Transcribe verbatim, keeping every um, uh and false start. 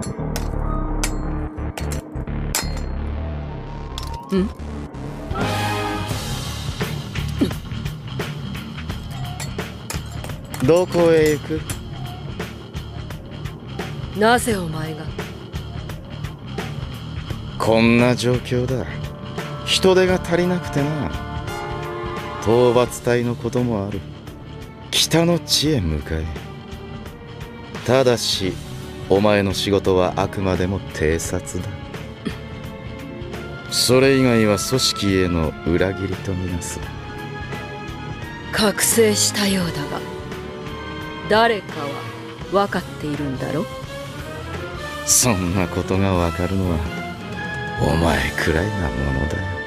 ん？ どこへ行く？ なぜお前が？ こんな状況だ。人手が足りなくてな。討伐隊のこともある。北の地へ向かえ。ただしお前の仕事はあくまでも偵察だ。それ以外は組織への裏切りとみなす。 覚醒したようだが、誰かは分かっているんだろ？ そんなことが分かるのはお前くらいなものだよ。